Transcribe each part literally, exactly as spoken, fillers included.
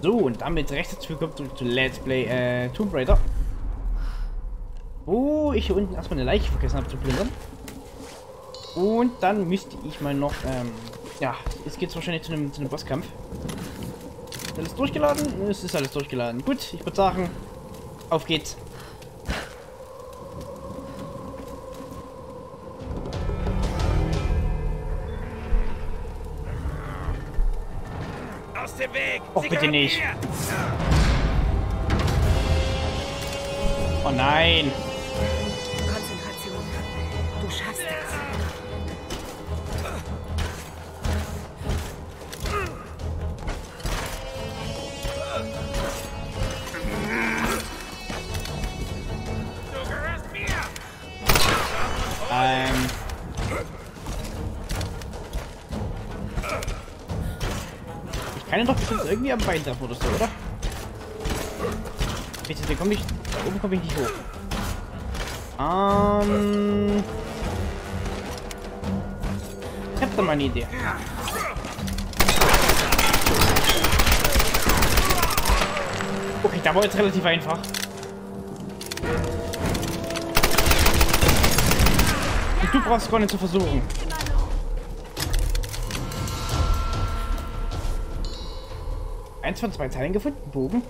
So, und damit recht herzlich willkommen zurück zu Let's Play äh, Tomb Raider. Wo ich hier unten erstmal eine Leiche vergessen habe zu plündern. Und dann müsste ich mal noch, ähm, ja, jetzt geht es wahrscheinlich zu einem, zu einem Bosskampf. Ist alles durchgeladen? Es ist alles durchgeladen. Gut, ich würde sagen, auf geht's. Aus dem Weg! Och, bitte nicht. Mir. Oh nein. Konzentration. Du schaffst das. Du gehörst mir! Ähm. Ich kann ihn doch bestimmt irgendwie am Bein treffen oder so, oder? Bitte, hier komme ich. Da oben komme ich nicht hoch. Ähm. Ich hab da mal eine Idee. Okay, da war jetzt relativ einfach. Und du brauchst gar nicht zu versuchen. Eins von zwei Teilen gefunden, Bogen.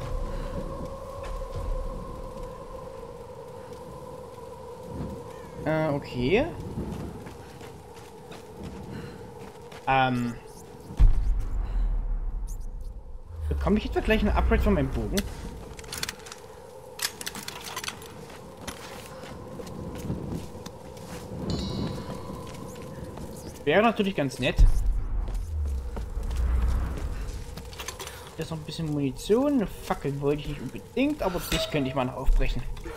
Äh, okay. Ähm. Bekomme ich etwa gleich ein Upgrade von meinem Bogen? Wäre natürlich ganz nett. Hier ist noch ein bisschen Munition. Eine Fackel wollte ich nicht unbedingt, aber dich könnte ich mal noch aufbrechen.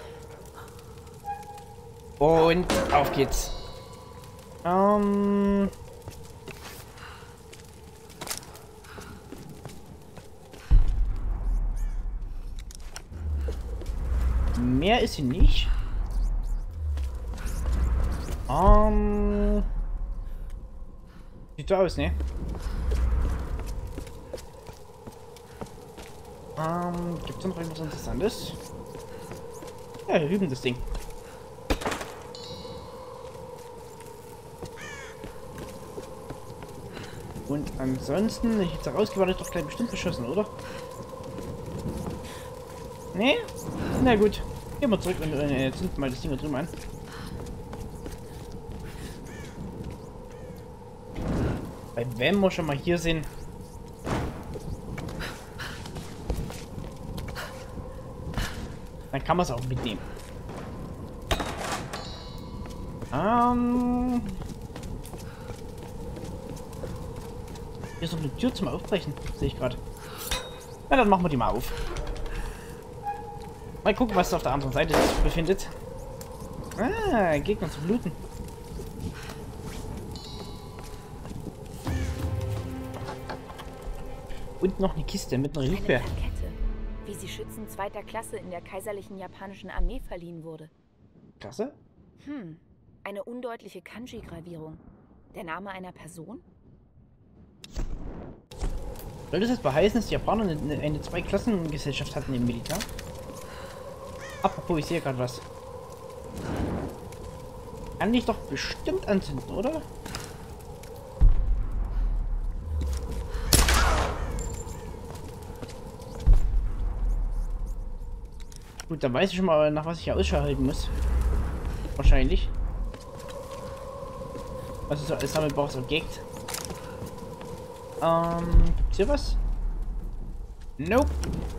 Und auf geht's. Ähm. Mehr ist sie nicht. Ähm. Sieht so aus, ne? Ähm, gibt es noch irgendwas Interessantes? Ja, hier hüben das Ding. Und ansonsten, ich jetzt rausgewartet, doch gleich bestimmt beschossen, oder? Nee? Na gut. Gehen wir zurück und äh, zünden mal das Ding da drüben an. Weil wenn wir schon mal hier sind. Dann kann man es auch mitnehmen. Ähm. Hier ist noch eine Tür zum Aufbrechen, sehe ich gerade. Na, dann machen wir die mal auf. Mal gucken, was auf der anderen Seite sich befindet. Ah, Gegner zu bluten. Und noch eine Kiste mit einer Hilfe. Eine Plakette, wie sie Schützen zweiter Klasse in der kaiserlichen japanischen Armee verliehen wurde. Klasse? Hm, eine undeutliche Kanji-Gravierung. Der Name einer Person? Soll das jetzt beheißen, dass die Japaner eine, eine Zwei-Klassen-Gesellschaft hatten im Militär? Apropos, ich sehe gerade was. Kann ich doch bestimmt anzünden, oder? Gut, dann weiß ich schon mal, nach was ich hier Ausschau halten muss. Wahrscheinlich. Was es so als Sammelbausobjekt. Ähm, gibt's hier was? Nope.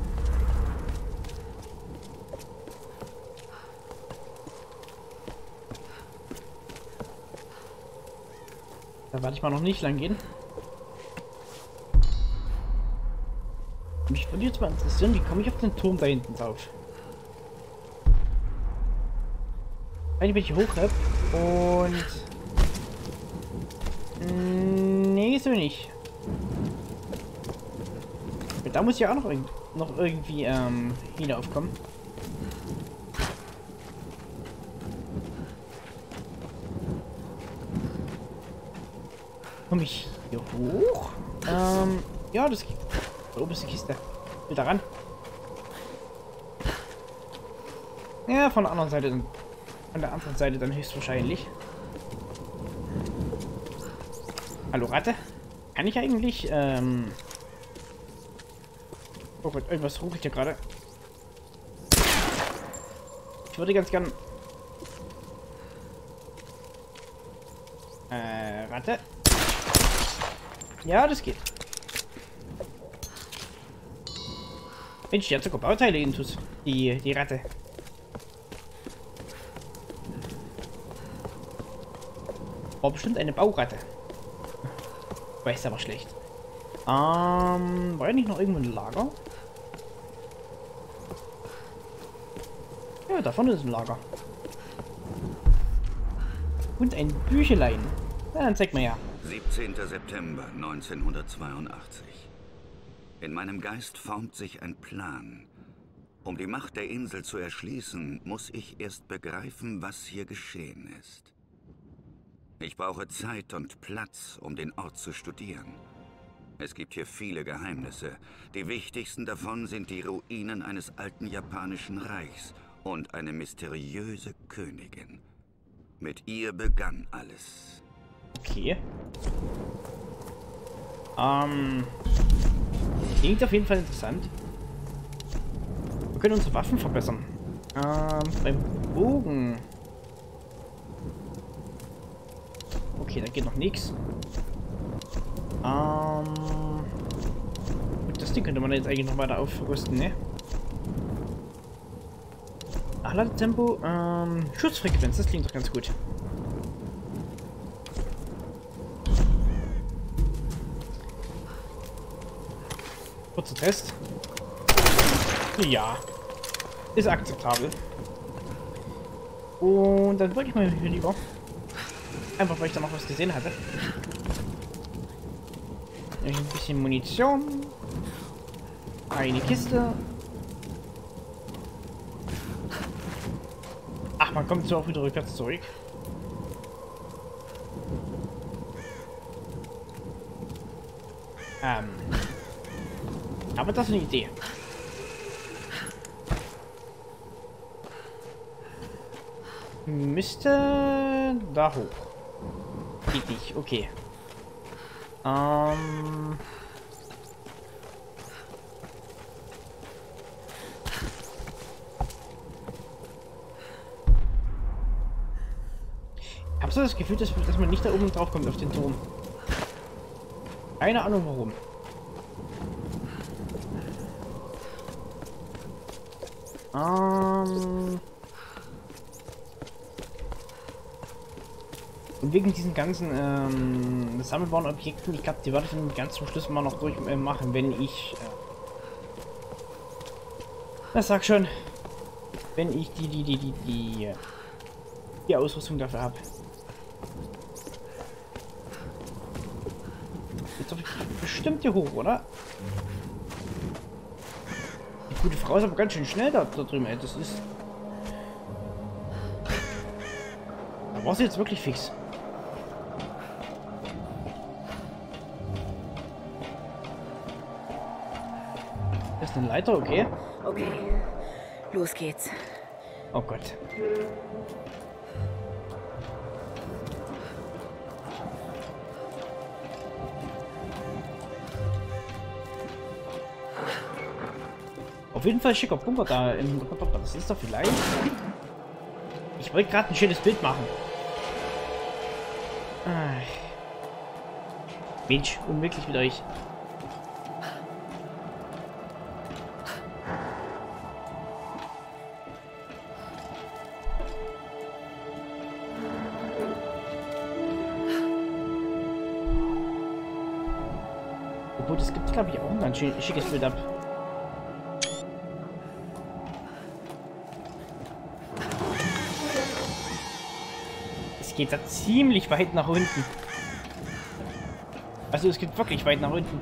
Da werde ich mal noch nicht lang gehen. Mich würde jetzt mal interessieren, wie komme ich auf den Turm da hinten drauf? Wenn ich mich hoch habe und... Nee, so nicht. Da muss ja auch noch, irg noch irgendwie ähm, hinaufkommen. Komme ich hier hoch? Ähm, ja, das geht. Da oben ist die Kiste. Will da ran. Ja, von der anderen Seite dann. Von der anderen Seite dann höchstwahrscheinlich. Hallo Ratte. Kann ich eigentlich, ähm... Oh Gott, irgendwas rufe ich hier gerade. Ich würde ganz gern... Äh, Ratte. Ja, das geht. Mensch, die hat sogar Bauteile intus. Die, die Ratte. War bestimmt eine Bauratte. Weiß aber schlecht. Ähm, war ja nicht noch irgendwo ein Lager? Ja, da vorne ist ein Lager. Und ein Büchelein. Na, dann zeig mal ja. siebzehnter September neunzehnhundertzweiundachtzig. In meinem Geist formt sich ein Plan. Um die Macht der Insel zu erschließen, muss ich erst begreifen, was hier geschehen ist. Ich brauche Zeit und Platz, um den Ort zu studieren. Es gibt hier viele Geheimnisse. Die wichtigsten davon sind die Ruinen eines alten japanischen Reichs und eine mysteriöse Königin. Mit ihr begann alles. Okay. Ähm. Klingt auf jeden Fall interessant. Wir können unsere Waffen verbessern. Ähm, beim Bogen. Okay, da geht noch nichts. Ähm. Das Ding könnte man jetzt eigentlich noch weiter aufrüsten, ne? Nachladetempo, ähm, Schussfrequenz, das klingt doch ganz gut. Kurzer Test. Ja. Ist akzeptabel. Und dann wollte ich mal hier lieber. Einfach weil ich da noch was gesehen hatte. Ein bisschen Munition. Eine Kiste. Ach, man kommt so auch wieder rückwärts zurück. Ähm. Aber das ist eine Idee. Müsste da hoch. Geht nicht, okay. Ähm. Ich habe so das Gefühl, dass, dass man nicht da oben drauf kommt auf den Turm. Keine Ahnung warum. Ähm. Und wegen diesen ganzen ähm, sammelbaren Objekten, ich glaube, die werde ich dann ganz zum Schluss mal noch durch äh, machen, wenn ich. Äh, das sag schon. Wenn ich die, die, die, die, die, die Ausrüstung dafür habe. Jetzt hoffe ich bestimmt hier hoch, oder? Die gute Frau ist aber ganz schön schnell da, da drüben, ey. Das ist. Da war sie jetzt wirklich fix. Das ist eine Leiter, okay? Okay, los geht's. Oh Gott. Auf jeden Fall schicker Bunker da im Hintergrund. Das ist doch vielleicht. Ich wollte gerade ein schönes Bild machen. Ah. Mensch, unmöglich mit euch. Obwohl, es gibt, glaube ich, auch ein ganz schön schickes Bild ab. Es geht da ziemlich weit nach unten. Also es geht wirklich weit nach unten.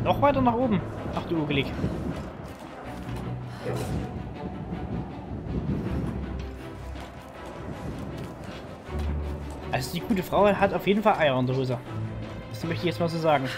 Noch weiter nach oben. Ach du Ugelig. Also die gute Frau hat auf jeden Fall Eier in der Hose. Das möchte ich jetzt mal so sagen.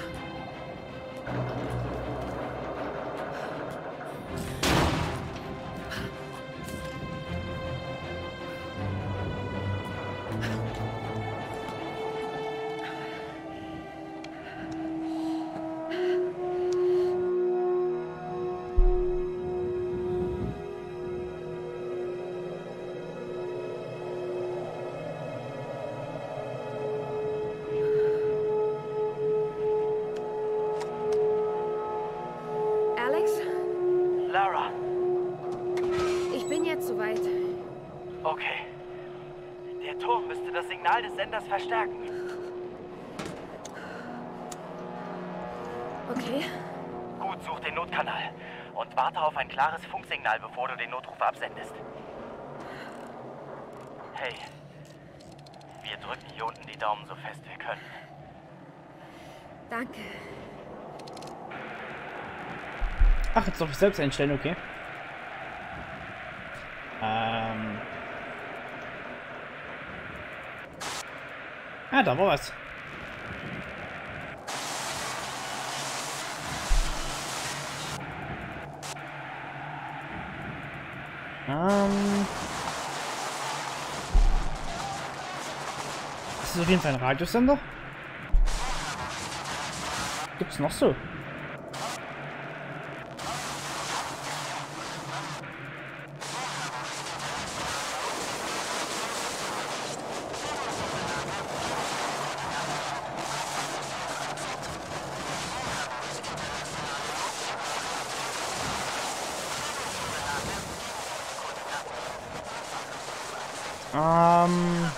Lara. Ich bin jetzt soweit. Okay. Der Turm müsste das Signal des Senders verstärken. Okay. Gut, such den Notkanal. Und warte auf ein klares Funksignal, bevor du den Notruf absendest. Hey. Wir drücken hier unten die Daumen so fest wir können. Danke. Ach, jetzt darf ich selbst einstellen, okay. Ähm. Ah, da war was. Ähm. Das ist auf jeden Fall ein Radiosender. Gibt's noch so? Ähm.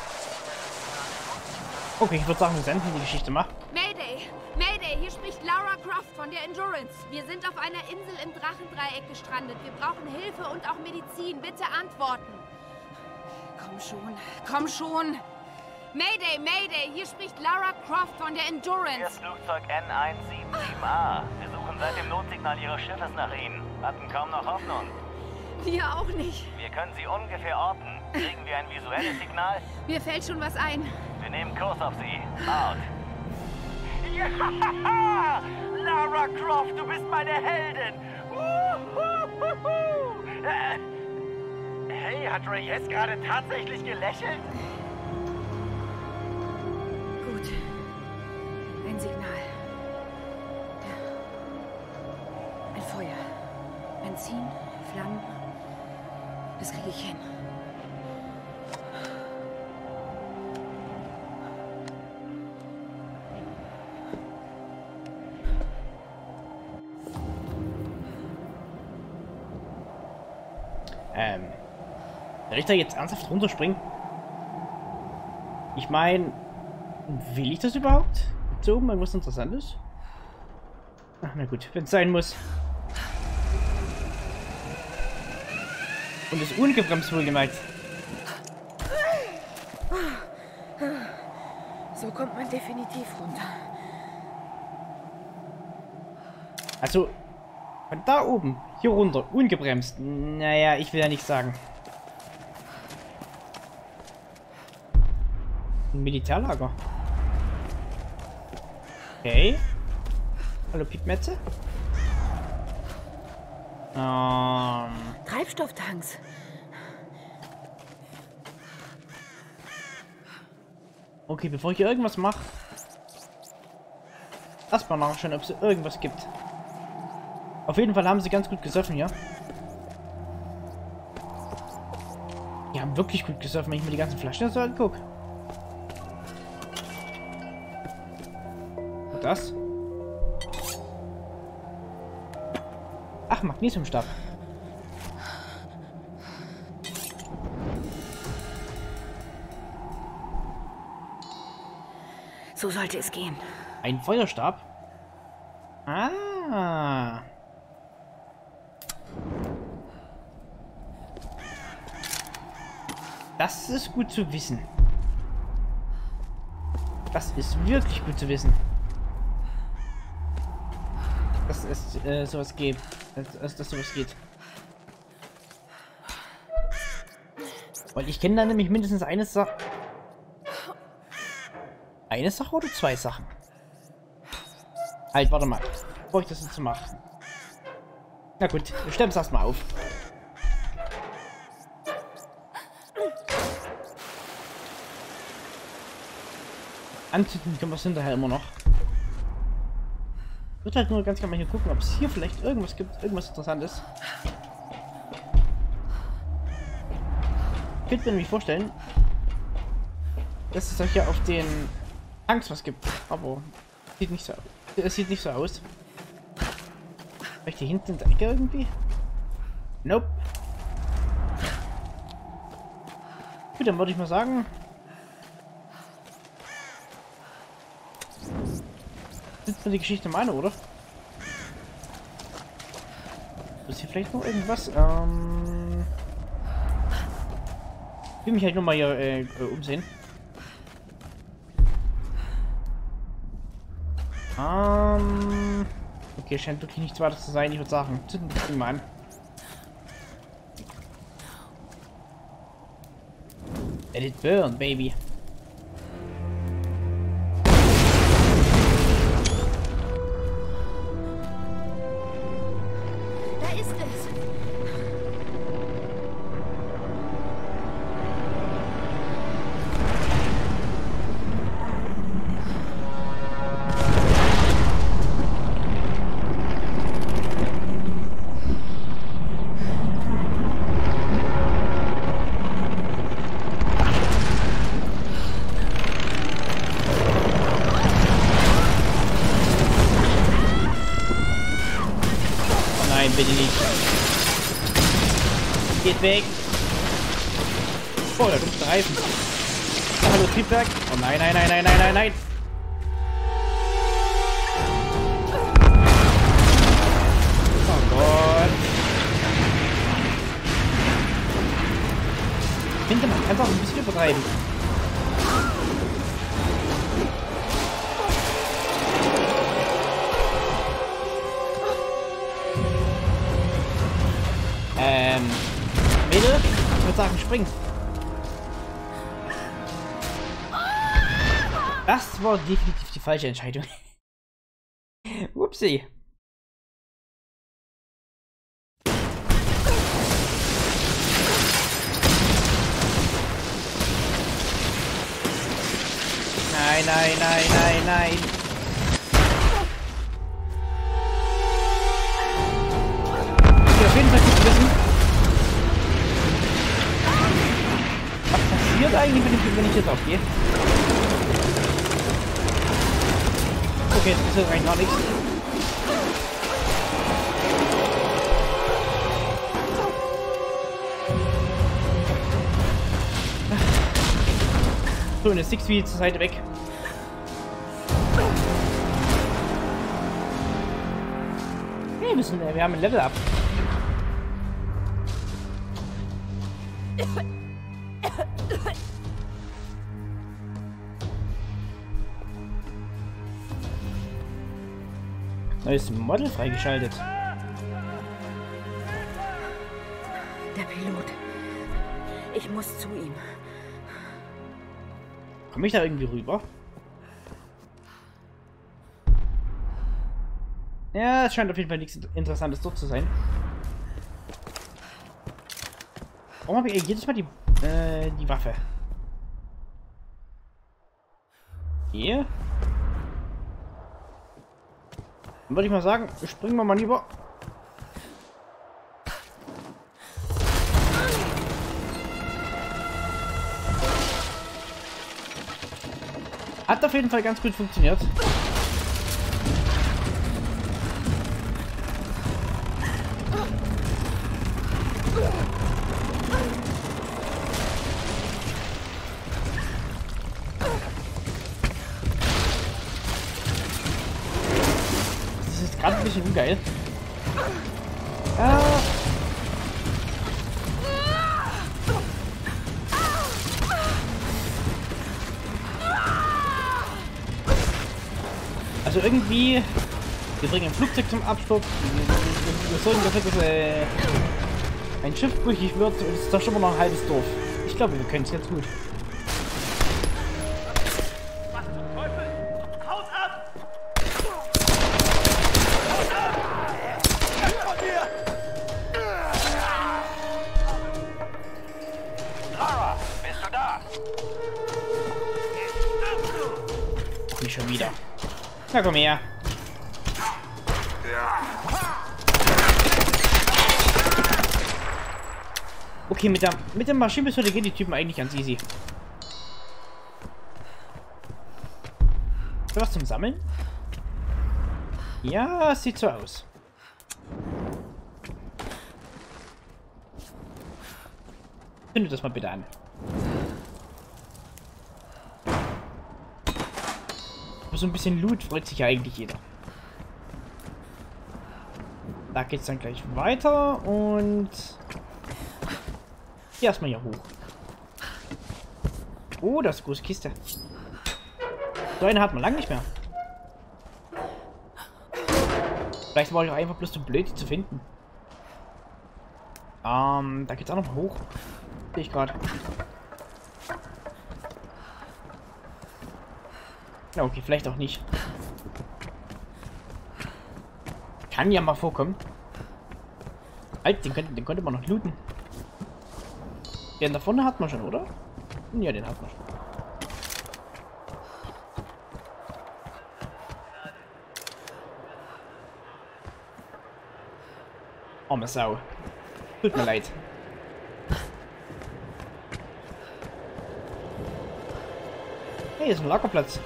Okay, ich würde sagen, wir senden die Geschichte mal. Mayday! Mayday! Hier spricht Lara Croft von der Endurance. Wir sind auf einer Insel im Drachendreieck gestrandet. Wir brauchen Hilfe und auch Medizin. Bitte antworten. Komm schon. Komm schon. Mayday! Mayday! Hier spricht Lara Croft von der Hier Endurance. ist Flugzeug N eins sieben sieben A. Wir suchen seit dem Notsignal Ihres Schiffes nach Ihnen. Hatten kaum noch Hoffnung. Wir auch nicht. Wir können Sie ungefähr orten. Kriegen wir ein visuelles Signal? Mir fällt schon was ein. Wir nehmen Kurs auf Sie. Out. Ja! Lara Croft, du bist meine Heldin! Uhuhuhu. Äh, hey, hat Reyes gerade tatsächlich gelächelt? Gut. Ein Signal. Ja. Ein Feuer. Benzin, Flammen. Das kriege ich hin. Ähm. Soll ich da jetzt ernsthaft runterspringen? Ich meine, will ich das überhaupt? Gibt's da oben irgendwas Interessantes? Ach, na gut, wenn es sein muss. Und ist ungebremst wohlgemerkt. So kommt man definitiv runter. Also, von da oben, hier runter, ungebremst. Naja, ich will ja nicht sagen. Ein Militärlager. Okay. Hallo, Piepmetze. Ähm. Treibstofftanks. Okay, bevor ich hier irgendwas mache, erstmal nachschauen, ob es irgendwas gibt. Auf jeden Fall haben sie ganz gut gesoffen, ja? Die haben wirklich gut gesoffen, wenn ich mir die ganzen Flaschen so angucke. Und das? Ach, Magnesiumstab. So sollte es gehen. Ein Feuerstab? Ah. Das ist gut zu wissen. Das ist wirklich gut zu wissen. dass es äh, sowas gibt. Dass, dass sowas geht. Weil ich kenne da nämlich mindestens eine Sache. Eine Sache oder zwei Sachen? Halt, warte mal. Bevor ich das jetzt mache. Na gut, wir stellen es erstmal auf. Anzünden können wir es hinterher immer noch. Ich würde halt nur ganz gerne mal hier gucken, ob es hier vielleicht irgendwas gibt, irgendwas Interessantes. Ich könnte mir nämlich vorstellen, dass es hier auf den Tanks was gibt, aber sieht nicht so, es sieht nicht so aus. Vielleicht hier hinten in der Ecke irgendwie? Nope. Gut, dann würde ich mal sagen, sitzt mir die Geschichte meine, oder? Ist hier vielleicht noch irgendwas? Ähm. Ich will mich halt nur mal hier äh, umsehen. Ähm. Okay, scheint wirklich nichts weiter zu sein. Ich würde sagen, zünden das Ding mal an. Let it burn, baby. Bitte nicht. Geht weg. Oh, da kommt der Reifen. Ja, hallo, Triebwerk. Oh nein, nein, nein, nein, nein, nein, nein. Oh Gott. Ich finde, man kann es auch ein bisschen übertreiben. Ähm, Mädel, ich würde sagen, spring. Das war definitiv die falsche Entscheidung. Upsi. Nein, nein, nein, nein, nein. Auf jeden Fall gut zu wissen. Was passiert eigentlich, wenn ich, wenn ich jetzt aufgehe? Okay, jetzt passiert eigentlich gar nichts. So, und jetzt Six wie zur Seite weg. Wir müssen, wir haben ein Level up. Neues Model freigeschaltet. Der Pilot. Ich muss zu ihm. Komme ich da irgendwie rüber? Ja, es scheint auf jeden Fall nichts Interessantes dort zu sein. Warum habe ich jedes Mal die, äh, die Waffe? Hier? Dann würde ich mal sagen, springen wir mal lieber. Hat auf jeden Fall ganz gut funktioniert. Das ist gerade ein bisschen ungeil. Ah. Also irgendwie Wir bringen ein Flugzeug zum Absturz. Wir, wir, wir sorgen dafür, dass äh, ein Schiff brüchig wird und es zerstören wir noch ein halbes Dorf. Ich glaube, wir können es jetzt gut. Was zum Teufel? Haut ab! Lara, bist du da? Nicht schon wieder. Na komm her. Okay, mit der, mit der Maschinenpistole gehen die Typen eigentlich ganz easy. Ist da was zum Sammeln? Ja, sieht so aus. Zündet das mal bitte an. Aber so ein bisschen Loot freut sich ja eigentlich jeder. Da geht's dann gleich weiter und hier erstmal hier hoch. Oh, das ist eine große Kiste. So eine hat man lange nicht mehr. Vielleicht war ich auch einfach bloß zu blöd, die zu finden. Ähm, da geht's auch noch mal hoch. Sehe ich gerade. Ja, okay, vielleicht auch nicht. Kann ja mal vorkommen. Halt, den könnte, den könnte man noch looten. Den da vorne hat man schon, oder? Ja, den hat man schon. Arme Sau. Tut mir leid. Hey, hier ist ein Lagerplatz.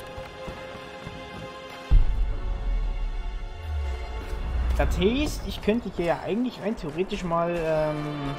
Das heißt, ich könnte hier ja eigentlich rein theoretisch mal ähm,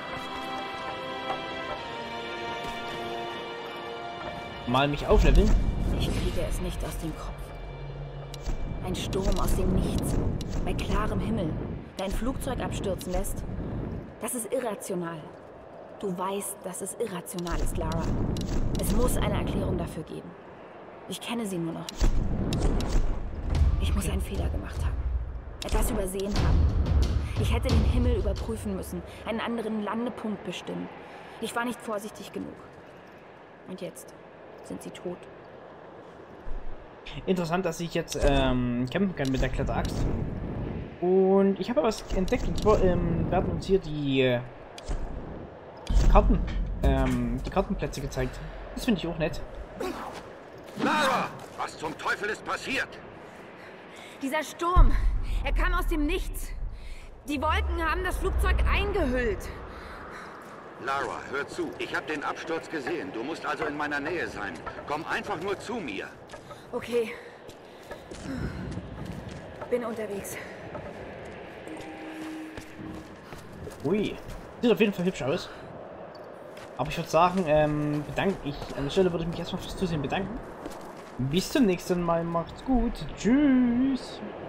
mal mich aufleveln. Ich kriege es nicht aus dem Kopf. Ein Sturm aus dem Nichts, bei klarem Himmel, der ein Flugzeug abstürzen lässt. Das ist irrational. Du weißt, dass es irrational ist, Lara. Es muss eine Erklärung dafür geben. Ich kenne sie nur noch nicht. Ich muss einen Fehler gemacht haben. Etwas übersehen haben. Ich hätte den Himmel überprüfen müssen, einen anderen Landepunkt bestimmen. Ich war nicht vorsichtig genug. Und jetzt sind sie tot. Interessant, dass ich jetzt ähm, campen kann mit der Kletteraxt. Und ich habe was entdeckt, und zwar ähm, werden uns hier die äh, Karten, ähm, die Kartenplätze gezeigt. Das finde ich auch nett. Lara, was zum Teufel ist passiert? Dieser Sturm, er kam aus dem Nichts. Die Wolken haben das Flugzeug eingehüllt. Lara, hör zu. Ich habe den Absturz gesehen. Du musst also in meiner Nähe sein. Komm einfach nur zu mir. Okay. Bin unterwegs. Ui, sieht auf jeden Fall hübsch aus. Aber ich würde sagen, ähm, bedanke ich, an der Stelle würde ich mich erstmal fürs Zusehen bedanken. Bis zum nächsten Mal, macht's gut. Tschüss.